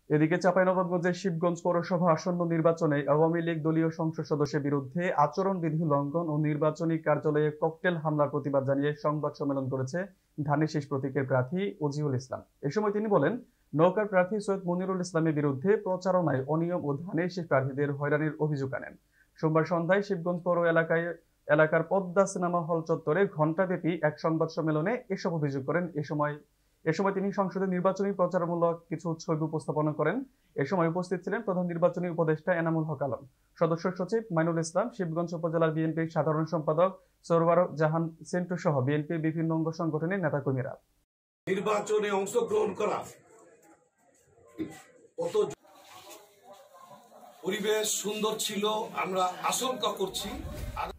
এদিকে চাঁপাইনবাবগঞ্জের শিবগঞ্জ পৌরসভা আসন্ন নির্বাচনে আওয়ামী লীগ দলীয় সংসদ সদস্যের বিরুদ্ধে আচরণবিধি লঙ্ঘন ও নির্বাচনী কার্যালয়ে ককটেল হামলার প্রতিবাদ জানিয়ে সংবাদ সম্মেলন করেছে ধানের শীষ প্রতীকের প্রার্থী ওজিউল ইসলাম। এ সময় তিনি বলেন, নওগাঁর প্রার্থী সৈয়দ মনিরুল ইসলামের বিরুদ্ধে প্রচারণায় অনিয়ম ও ধানের শীষ প্রার্থীদের হয়রানির অভিযোগ আনেন। সোমবার সন্ধ্যায় শিবগঞ্জ পৌর এলাকার পদ্মা সিনেমা হল চত্বরে ঘণ্টাব্যাপী এক সংবাদ সম্মেলনে এসব অভিযোগ করেন। এ সময় তিনি সংসদে নির্বাচনী প্রচারমূলক কিছু ছবি উপস্থাপনা করেন। এ সময় উপস্থিত ছিলেন প্রধান নির্বাচনী উপদেষ্টা এনামুল হক আলম, সদস্য সচিব মাইনুল ইসলাম, শিবগঞ্জ উপজেলার বিএনপির সাধারণ সম্পাদক সরওয়ার জাহান সেন্টু সহ বিএনপির বিভিন্ন অঙ্গ সংগঠনের নেতাকর্মীরা। নির্বাচনে অংশগ্রহণ করা পরিবেশ সুন্দর ছিল আমরা আশঙ্কা করছি।